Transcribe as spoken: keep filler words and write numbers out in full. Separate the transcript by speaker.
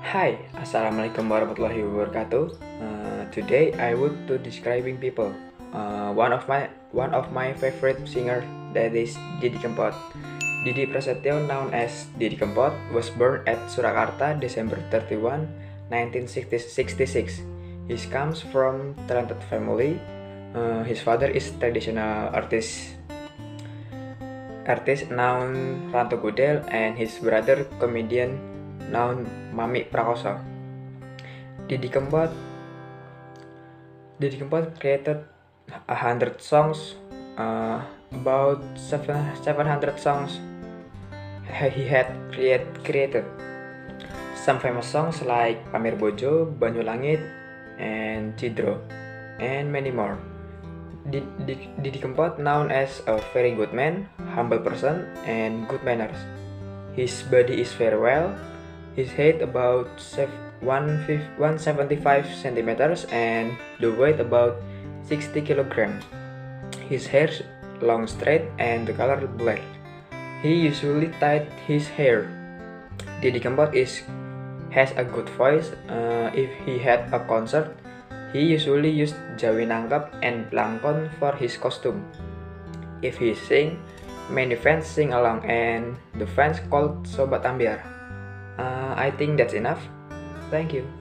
Speaker 1: Hi, Assalamualaikum warahmatullahi wabarakatuh. Uh, today I would to describing people. Uh, one of my one of my favorite singer that is Didi Kempot. Didi Prasetyo, known as Didi Kempot, was born at Surakarta December thirty-first, nineteen sixty-six. He comes from talented family. Uh, his father is traditional artist artist known Ranto Gudel, and his brother comedian known Mami Prakoso. Didi Kempot Didi Kempot created a hundred songs, uh, about seven seven hundred songs he had create, created. Some famous songs like Pamer Bojo, Banyu Langit, and Cidro, and many more. Didi, Didi Kempot known as a very good man, humble person, and good manners. His body is very well. His height about one hundred seventy-five centimeters and the weight about sixty kilograms. His hair long, straight, and the color black. He usually tied his hair. Didi Kempot is has a good voice. Uh, if he had a concert, he usually used Jawi Nangkep and Plangkon for his costume. If he sing, many fans sing along, and the fans called Sobat Ambiar. Uh, I think that's enough. Thank you.